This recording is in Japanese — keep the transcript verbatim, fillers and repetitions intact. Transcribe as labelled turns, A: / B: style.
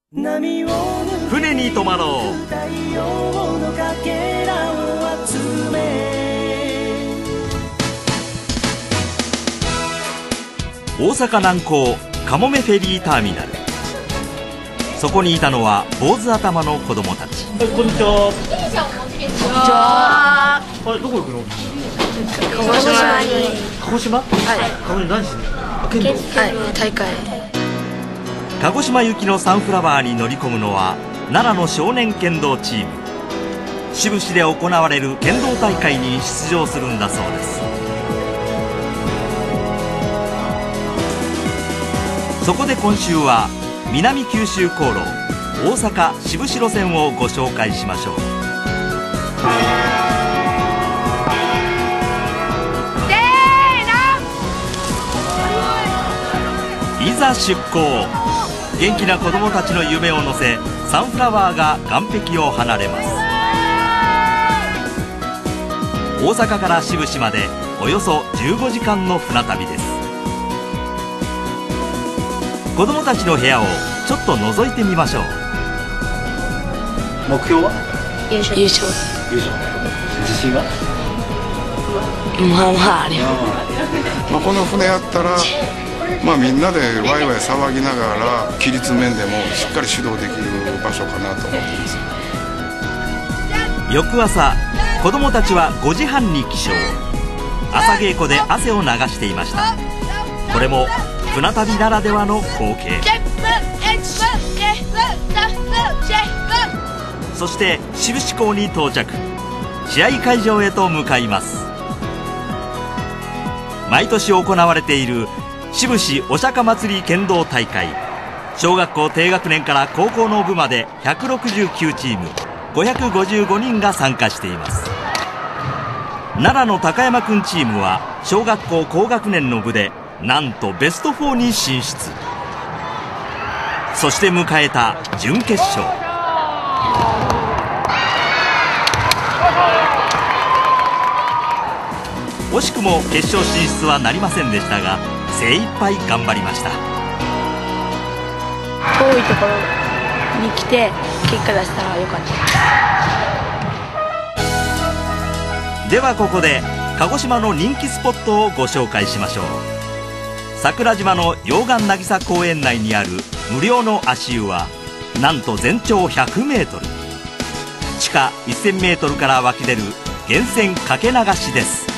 A: 船に泊まろう。大阪南港かもめフェリーターミナル。そこにいたのは坊主頭の子供たち。
B: こんにちは。
C: こんにちは。
B: あれどこ行くの？
C: 鹿児島に。
B: 鹿児島？はい。鹿児島何しに？
C: はい、大会。
A: 鹿児島行きのサンフラワーに乗り込むのは奈良の少年剣道チーム。志布志で行われる剣道大会に出場するんだそうです。そこで今週は南九州航路大阪志布志路線をご紹介しましょう。いざ出港。元気な子供たちの夢を乗せサンフラワーが岸壁を離れます。大阪から志布志までおよそじゅうごじかんの船旅です。子供たちの部屋をちょっと覗いてみましょう。
B: 目標は？
C: 優勝。優勝。
B: 優勝。自信は？
C: まあまああるよ。
D: まあこの船やったら、まあみんなでワイワイ騒ぎながら規律面でもしっかり指導できる場所かなと思ってます。
A: 翌朝、子供たちはごじはんに起床。朝稽古で汗を流していました。これも船旅ならではの光景。そして志布志港に到着。試合会場へと向かいます。毎年行われている志布志お釈迦祭り剣道大会。小学校低学年から高校の部までひゃくろくじゅうきゅうチームごひゃくごじゅうごにんが参加しています。奈良の高山くんチームは小学校高学年の部でなんとベストフォーに進出。そして迎えた準決勝。惜しくも決勝進出はなりませんでしたが精一杯頑張りました。
C: 遠いところに来て結果出したらよかった。
A: ではここで鹿児島の人気スポットをご紹介しましょう。桜島の溶岩渚公園内にある無料の足湯はなんと全長ひゃくメートル、地下せんメートルから湧き出る源泉かけ流しです。